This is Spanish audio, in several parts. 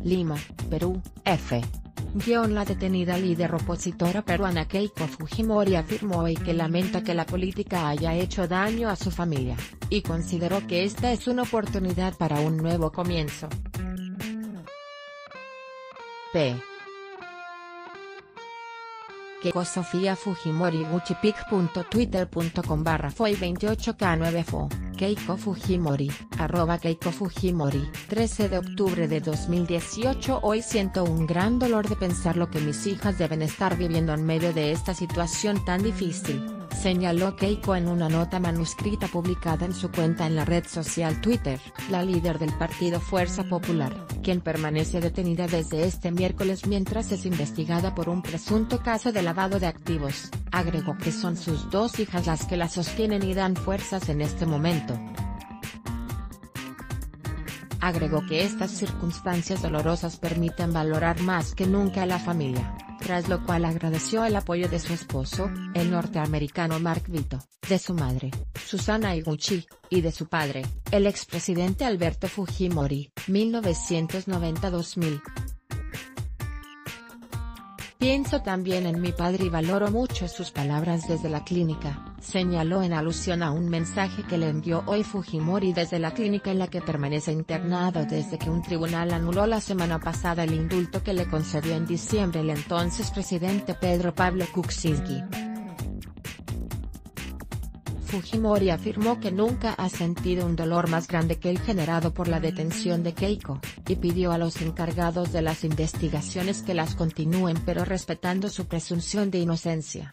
Lima, Perú, F. La detenida líder opositora peruana Keiko Fujimori afirmó hoy que lamenta que la política haya hecho daño a su familia, y consideró que esta es una oportunidad para un nuevo comienzo. P. Keiko Sofía Fujimori guccipic.twitter.com/foi28k9fo, Keiko Fujimori, @Keiko Fujimori, 13 de octubre de 2018. Hoy siento un gran dolor de pensar lo que mis hijas deben estar viviendo en medio de esta situación tan difícil, señaló Keiko en una nota manuscrita publicada en su cuenta en la red social Twitter. La líder del partido Fuerza Popular, quien permanece detenida desde este miércoles mientras es investigada por un presunto caso de lavado de activos, agregó que son sus dos hijas las que la sostienen y dan fuerzas en este momento. Agregó que estas circunstancias dolorosas permiten valorar más que nunca a la familia, tras lo cual agradeció el apoyo de su esposo, el norteamericano Mark Vito, de su madre, Susana Higuchi, y de su padre, el expresidente Alberto Fujimori, 1990-2000. Pienso también en mi padre y valoro mucho sus palabras desde la clínica, señaló en alusión a un mensaje que le envió hoy Fujimori desde la clínica en la que permanece internado desde que un tribunal anuló la semana pasada el indulto que le concedió en diciembre el entonces presidente Pedro Pablo Kuczynski. Fujimori afirmó que nunca ha sentido un dolor más grande que el generado por la detención de Keiko, y pidió a los encargados de las investigaciones que las continúen pero respetando su presunción de inocencia.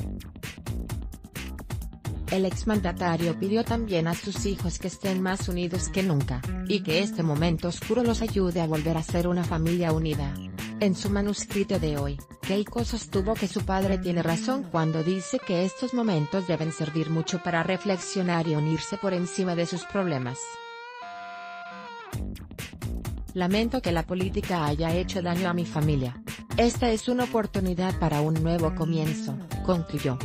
El exmandatario pidió también a sus hijos que estén más unidos que nunca, y que este momento oscuro los ayude a volver a ser una familia unida. En su manuscrito de hoy, Keiko sostuvo que su padre tiene razón cuando dice que estos momentos deben servir mucho para reflexionar y unirse por encima de sus problemas. Lamento que la política haya hecho daño a mi familia. Esta es una oportunidad para un nuevo comienzo, concluyó.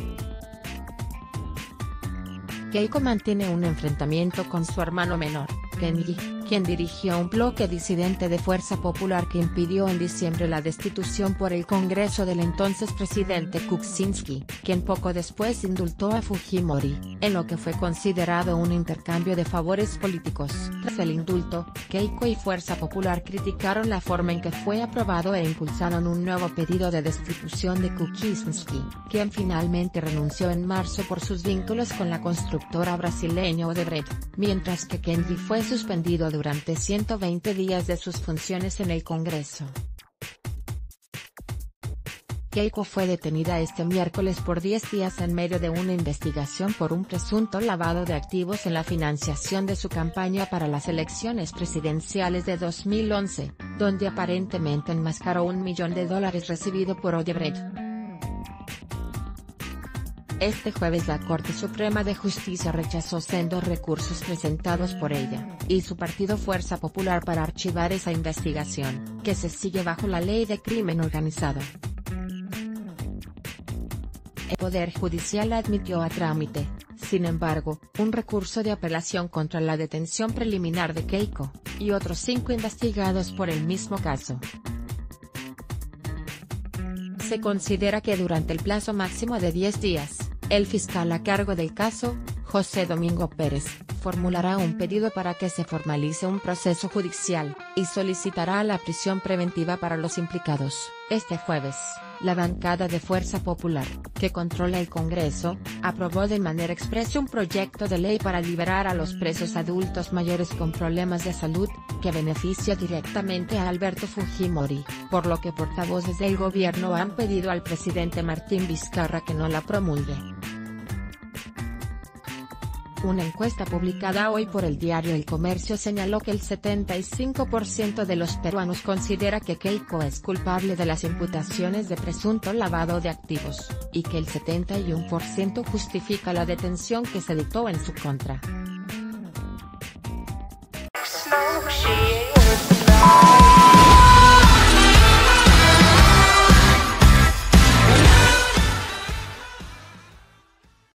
Keiko mantiene un enfrentamiento con su hermano menor, Kenji, quien dirigió un bloque disidente de Fuerza Popular que impidió en diciembre la destitución por el Congreso del entonces presidente Kuczynski, quien poco después indultó a Fujimori, en lo que fue considerado un intercambio de favores políticos. Tras el indulto, Keiko y Fuerza Popular criticaron la forma en que fue aprobado e impulsaron un nuevo pedido de destitución de Kuczynski, quien finalmente renunció en marzo por sus vínculos con la constructora brasileña Odebrecht, mientras que Kenji fue suspendido durante 120 días de sus funciones en el Congreso. Keiko fue detenida este miércoles por 10 días en medio de una investigación por un presunto lavado de activos en la financiación de su campaña para las elecciones presidenciales de 2011, donde aparentemente enmascaró $1 millón recibido por Odebrecht. Este jueves la Corte Suprema de Justicia rechazó sendos recursos presentados por ella, y su partido Fuerza Popular para archivar esa investigación, que se sigue bajo la Ley de Crimen Organizado. El Poder Judicial admitió a trámite, sin embargo, un recurso de apelación contra la detención preliminar de Keiko, y otros 5 investigados por el mismo caso. Se considera que durante el plazo máximo de 10 días, el fiscal a cargo del caso, José Domingo Pérez, formulará un pedido para que se formalice un proceso judicial, y solicitará la prisión preventiva para los implicados. Este jueves, la bancada de Fuerza Popular, que controla el Congreso, aprobó de manera expresa un proyecto de ley para liberar a los presos adultos mayores con problemas de salud, que beneficia directamente a Alberto Fujimori, por lo que portavoces del gobierno han pedido al presidente Martín Vizcarra que no la promulgue. Una encuesta publicada hoy por el diario El Comercio señaló que el 75% de los peruanos considera que Keiko es culpable de las imputaciones de presunto lavado de activos, y que el 71% justifica la detención que se dictó en su contra.